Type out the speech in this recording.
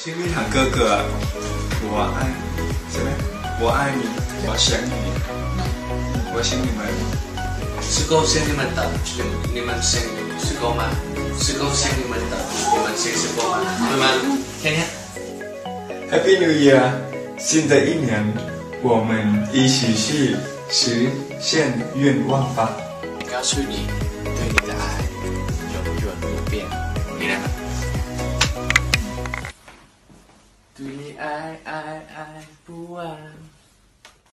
心里喊哥哥，我爱你，什么？我爱你，我想你，我想你们。 是够想你们的，你们想是够吗？是够想你们的，你们想是够吗？对吗？天天。 Happy New Year！ 新的一年，我们一起去实现愿望吧。 告诉你，对你的爱永远不变。你呢？对你爱不完。